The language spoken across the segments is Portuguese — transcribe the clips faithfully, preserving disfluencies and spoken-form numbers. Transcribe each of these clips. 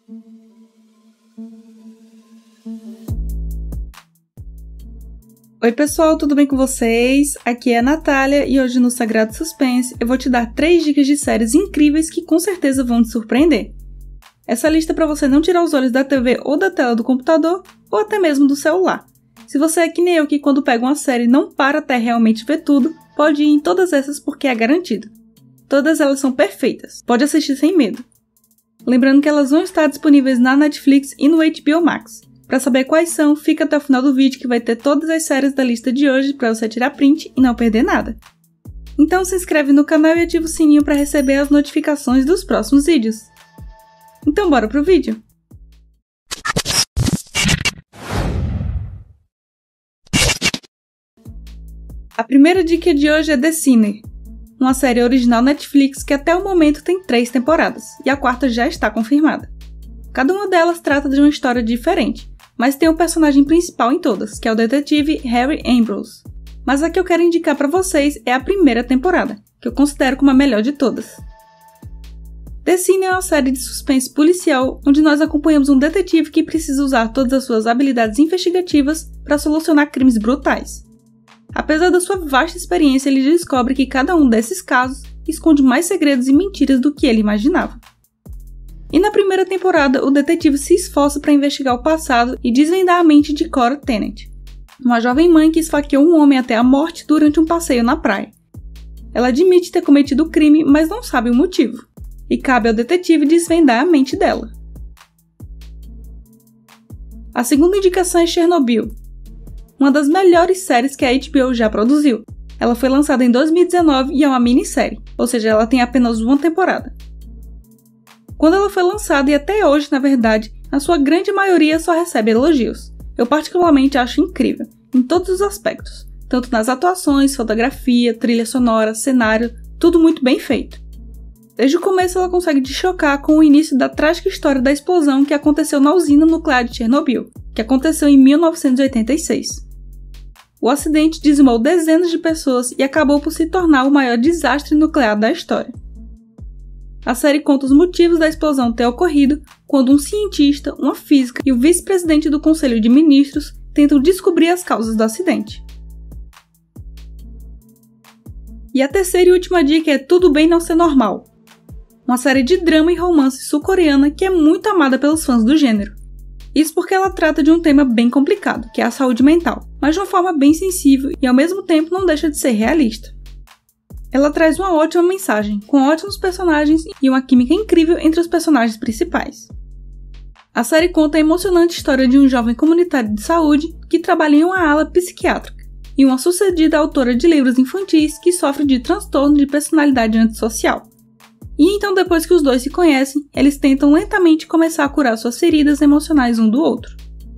Oi pessoal, tudo bem com vocês? Aqui é a Natália e hoje no Sagrado Suspense eu vou te dar três dicas de séries incríveis que com certeza vão te surpreender. Essa lista é para você não tirar os olhos da T V ou da tela do computador ou até mesmo do celular. Se você é que nem eu que quando pega uma série não para até realmente ver tudo, pode ir em todas essas porque é garantido. Todas elas são perfeitas, pode assistir sem medo. Lembrando que elas vão estar disponíveis na Netflix e no H B O Max. Para saber quais são, fica até o final do vídeo que vai ter todas as séries da lista de hoje para você tirar print e não perder nada. Então se inscreve no canal e ativa o sininho para receber as notificações dos próximos vídeos. Então bora pro vídeo! A primeira dica de hoje é The Sinner, uma série original Netflix que até o momento tem três temporadas, e a quarta já está confirmada. Cada uma delas trata de uma história diferente, mas tem um personagem principal em todas, que é o detetive Harry Ambrose. Mas a que eu quero indicar para vocês é a primeira temporada, que eu considero como a melhor de todas. The Sinner é uma série de suspense policial onde nós acompanhamos um detetive que precisa usar todas as suas habilidades investigativas para solucionar crimes brutais. Apesar da sua vasta experiência, ele descobre que cada um desses casos esconde mais segredos e mentiras do que ele imaginava. E na primeira temporada, o detetive se esforça para investigar o passado e desvendar a mente de Cora Tennant, uma jovem mãe que esfaqueou um homem até a morte durante um passeio na praia. Ela admite ter cometido o crime, mas não sabe o motivo, e cabe ao detetive desvendar a mente dela. A segunda indicação é Chernobyl, uma das melhores séries que a H B O já produziu. Ela foi lançada em dois mil e dezenove e é uma minissérie, ou seja, ela tem apenas uma temporada. Quando ela foi lançada, e até hoje, na verdade, a sua grande maioria só recebe elogios. Eu particularmente acho incrível, em todos os aspectos, tanto nas atuações, fotografia, trilha sonora, cenário, tudo muito bem feito. Desde o começo ela consegue te chocar com o início da trágica história da explosão que aconteceu na usina nuclear de Chernobyl, que aconteceu em mil novecentos e oitenta e seis. O acidente dizimou dezenas de pessoas e acabou por se tornar o maior desastre nuclear da história. A série conta os motivos da explosão ter ocorrido quando um cientista, uma física e o vice-presidente do Conselho de Ministros tentam descobrir as causas do acidente. E a terceira e última dica é Tudo Bem Não Ser Normal, uma série de drama e romance sul-coreana que é muito amada pelos fãs do gênero. Isso porque ela trata de um tema bem complicado, que é a saúde mental, mas de uma forma bem sensível e ao mesmo tempo não deixa de ser realista. Ela traz uma ótima mensagem, com ótimos personagens e uma química incrível entre os personagens principais. A série conta a emocionante história de um jovem comunitário de saúde que trabalha em uma ala psiquiátrica e uma sucedida autora de livros infantis que sofre de transtorno de personalidade antissocial. E então, depois que os dois se conhecem, eles tentam lentamente começar a curar suas feridas emocionais um do outro.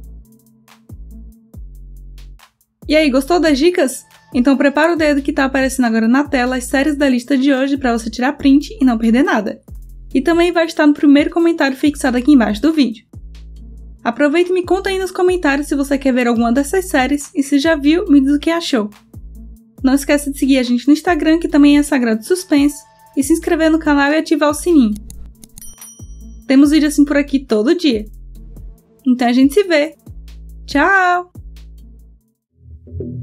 E aí, gostou das dicas? Então prepara o dedo que está aparecendo agora na tela as séries da lista de hoje para você tirar print e não perder nada. E também vai estar no primeiro comentário fixado aqui embaixo do vídeo. Aproveita e me conta aí nos comentários se você quer ver alguma dessas séries e se já viu, me diz o que achou. Não esqueça de seguir a gente no Instagram, que também é Sagrado Suspense, e se inscrever no canal e ativar o sininho. Temos vídeos assim por aqui todo dia. Então a gente se vê. Tchau!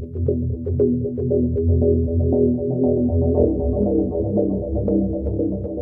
Thank you.